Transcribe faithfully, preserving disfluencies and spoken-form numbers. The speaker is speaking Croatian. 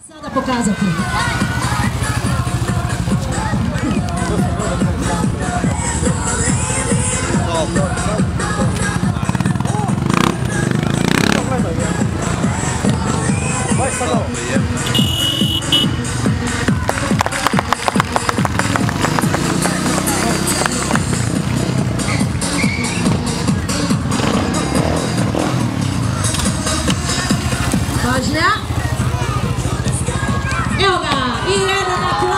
Sada pokazati. Pažnja. Evo ga, i Irena na